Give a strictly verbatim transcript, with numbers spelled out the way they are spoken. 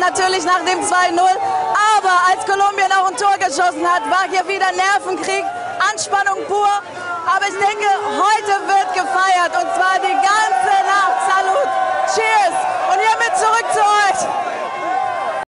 natürlich nach dem zwei null. Aber als Kolumbien auch ein Tor geschossen hat, war hier wieder Nervenkrieg, Anspannung pur. Aber ich denke, heute wird gefeiert und zwar